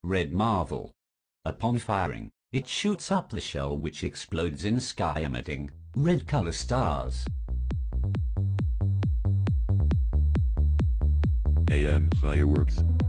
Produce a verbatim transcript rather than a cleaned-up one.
Red Marvel. Upon firing, it shoots up the shell which explodes in sky emitting red color stars. A M Fireworks.